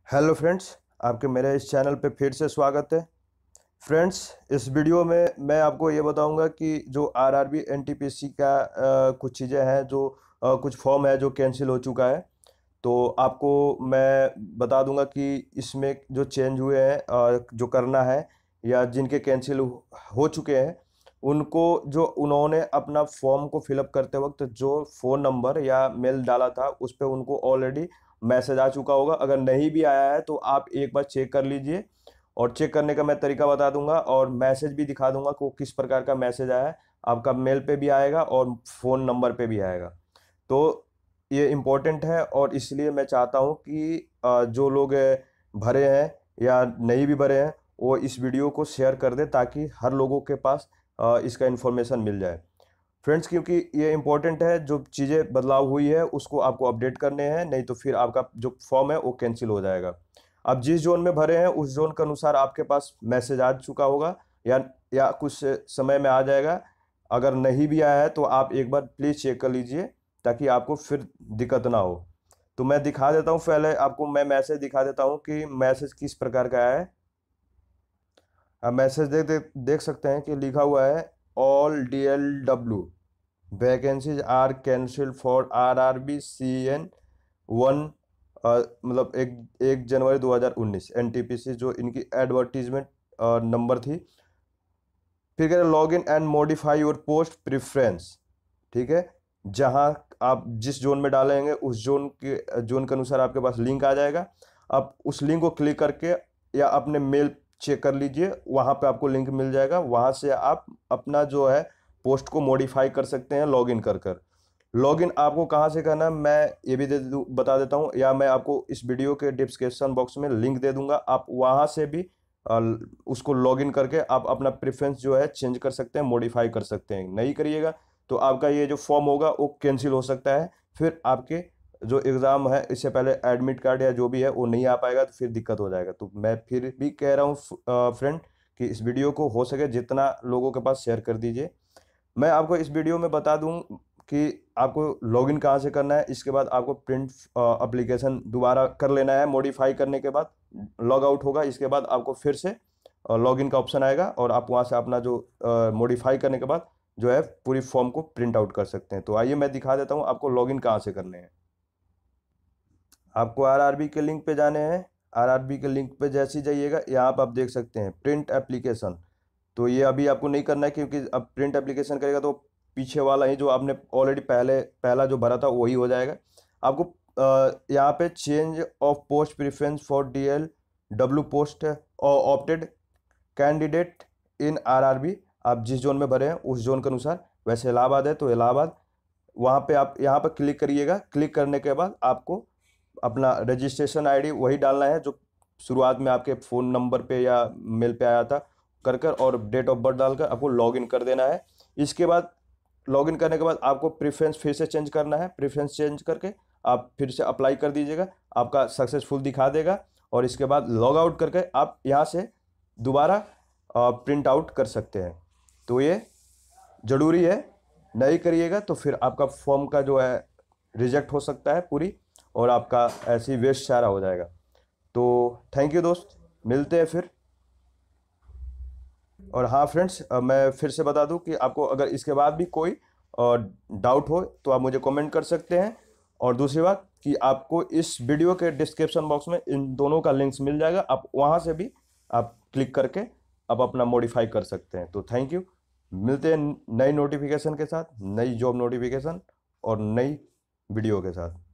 Hello friends, आपके मेरे इस चैनल पे फिर से स्वागत है। फ्रेंड्स, इस वीडियो में मैं आपको ये बताऊंगा कि जो आरआरबी एनटीपीसी का कुछ चीज़ें हैं, जो कुछ फॉर्म है जो कैंसिल हो चुका है। तो आपको मैं बता दूंगा कि इसमें जो चेंज हुए हैं, जो करना है या जिनके कैंसिल हो चुके हैं, उनको जो उन्होंने अपना फॉर्म को फिलअप करते वक्त जो फ़ोन नंबर या मेल डाला था उस पर उनको ऑलरेडी मैसेज आ चुका होगा। अगर नहीं भी आया है तो आप एक बार चेक कर लीजिए, और चेक करने का मैं तरीका बता दूंगा और मैसेज भी दिखा दूंगा कि वो किस प्रकार का मैसेज आया है। आपका मेल पे भी आएगा और फ़ोन नंबर पे भी आएगा। तो ये इम्पोर्टेंट है और इसलिए मैं चाहता हूँ कि जो लोग भरे हैं या नहीं भी भरे हैं वो इस वीडियो को शेयर कर दें, ताकि हर लोगों के पास इसका इन्फॉर्मेशन मिल जाए। फ्रेंड्स, क्योंकि ये इंपॉर्टेंट है, जो चीज़ें बदलाव हुई है उसको आपको अपडेट करने हैं, नहीं तो फिर आपका जो फॉर्म है वो कैंसिल हो जाएगा। आप जिस जोन में भरे हैं उस जोन के अनुसार आपके पास मैसेज आ चुका होगा या कुछ समय में आ जाएगा। अगर नहीं भी आया है तो आप एक बार प्लीज़ चेक कर लीजिए, ताकि आपको फिर दिक्कत ना हो। तो मैं दिखा देता हूँ, पहले आपको मैं मैसेज दिखा देता हूँ कि मैसेज किस प्रकार का आया है। आप मैसेज देख सकते हैं कि लिखा हुआ है, all DLW vacancies are cancelled for RRB CN 1, मतलब 1 जनवरी 2019 NTPC, जो इनकी एडवर्टीजमेंट नंबर थी। फिर कह रहे log in and modify your post preference. ठीक है, जहां आप जिस जोन में डालेंगे उस जोन के अनुसार आपके पास लिंक आ जाएगा। आप उस लिंक को क्लिक करके या अपने मेल चेक कर लीजिए, वहां पे आपको लिंक मिल जाएगा। वहां से आप अपना जो है पोस्ट को मॉडिफाई कर सकते हैं लॉगिन कर कर। लॉगिन आपको कहाँ से करना है मैं ये भी बता देता हूँ, या मैं आपको इस वीडियो के डिस्क्रिप्शन बॉक्स में लिंक दे दूंगा। आप वहां से भी उसको लॉगिन करके आप अपना प्रेफरेंस जो है चेंज कर सकते हैं, मॉडिफाई कर सकते हैं। नहीं करिएगा तो आपका ये जो फॉर्म होगा वो कैंसिल हो सकता है। फिर आपके जो एग्ज़ाम है इससे पहले एडमिट कार्ड या जो भी है वो नहीं आ पाएगा, तो फिर दिक्कत हो जाएगा। तो मैं फिर भी कह रहा हूँ फ्रेंड कि इस वीडियो को हो सके जितना लोगों के पास शेयर कर दीजिए। मैं आपको इस वीडियो में बता दूं कि आपको लॉगिन कहाँ से करना है। इसके बाद आपको प्रिंट एप्लीकेशन दोबारा कर लेना है। मॉडिफाई करने के बाद लॉग आउट होगा, इसके बाद आपको फिर से लॉगिन का ऑप्शन आएगा और आप वहाँ से अपना जो मॉडिफाई करने के बाद जो है पूरी फॉर्म को प्रिंट आउट कर सकते हैं। तो आइए मैं दिखा देता हूँ आपको लॉगिन कहाँ से करने हैं। आपको आरआरबी के लिंक पे जाने हैं। आरआरबी के लिंक पे जैसे ही जाइएगा यहाँ पर आप देख सकते हैं प्रिंट एप्लीकेशन। तो ये अभी आपको नहीं करना है, क्योंकि अब प्रिंट एप्लीकेशन करेगा तो पीछे वाला ही जो आपने ऑलरेडी पहला जो भरा था वही हो जाएगा। आपको यहाँ पे change of post preference for DLW post opted candidate in RRB, आप जिस जोन में भरे हैं उस जोन के अनुसार। वैसे इलाहाबाद है तो इलाहाबाद, वहाँ पे आप यहाँ पर क्लिक करिएगा। क्लिक करने के बाद आपको अपना रजिस्ट्रेशन आईडी वही डालना है जो शुरुआत में आपके फ़ोन नंबर पे या मेल पे आया था, कर कर और डेट ऑफ बर्थ डालकर आपको लॉगिन कर देना है। इसके बाद लॉगिन करने के बाद आपको प्रेफरेंस फिर से चेंज करना है। प्रेफरेंस चेंज करके आप फिर से अप्लाई कर दीजिएगा, आपका सक्सेसफुल दिखा देगा। और इसके बाद लॉग आउट करके आप यहाँ से दोबारा प्रिंट आउट कर सकते हैं। तो ये ज़रूरी है, नहीं करिएगा तो फिर आपका फॉर्म का जो है रिजेक्ट हो सकता है पूरी, और आपका ऐसे ही वेस्ट सारा हो जाएगा। तो थैंक यू दोस्त, मिलते हैं फिर। और हाँ फ्रेंड्स, मैं फिर से बता दूं कि आपको अगर इसके बाद भी कोई डाउट हो तो आप मुझे कमेंट कर सकते हैं। और दूसरी बात कि आपको इस वीडियो के डिस्क्रिप्शन बॉक्स में इन दोनों का लिंक्स मिल जाएगा, आप वहाँ से भी आप क्लिक करके आप अपना मॉडिफाई कर सकते हैं। तो थैंक यू, मिलते हैं नई नोटिफिकेशन के साथ, नई जॉब नोटिफिकेशन और नई वीडियो के साथ।